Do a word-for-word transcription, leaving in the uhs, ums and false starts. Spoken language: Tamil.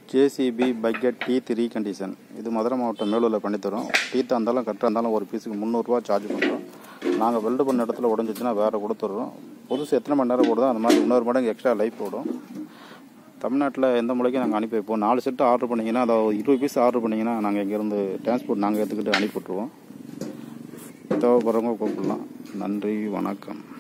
J C B bucket teeth recondition. இது மதுரை மாவட்டம் மேலூரில் பண்ணித்தரோம். டீத்தாக இருந்தாலும் கரெக்டாக இருந்தாலும் ஒரு பீஸுக்கு முந்நூறுரூவா சார்ஜ் பண்ணுறோம். நாங்கள் வெல்டு பண்ண இடத்துல உடஞ்சிச்சுன்னா வேறு கொடுத்துட்றோம். புதுசு எத்தனை மணி நேரம் போடுதோ அந்த மாதிரி இன்னொரு மடங்கு எக்ஸ்ட்ரா லைஃப் போடும். தமிழ்நாட்டில் எந்த மூலைக்கும் நாங்கள் அனுப்பி வைப்போம். நாலு செட்டு ஆர்டர் பண்ணிங்கன்னா அதாவது இருபது பீஸ் ஆர்டர் பண்ணிங்கன்னா நாங்கள் இங்கேருந்து டிரான்ஸ்போர்ட் நாங்கள் எடுத்துக்கிட்டு அனுப்பி விட்ருவோம். தேவைப்படுறவங்க கூப்பிடலாம். நன்றி, வணக்கம்.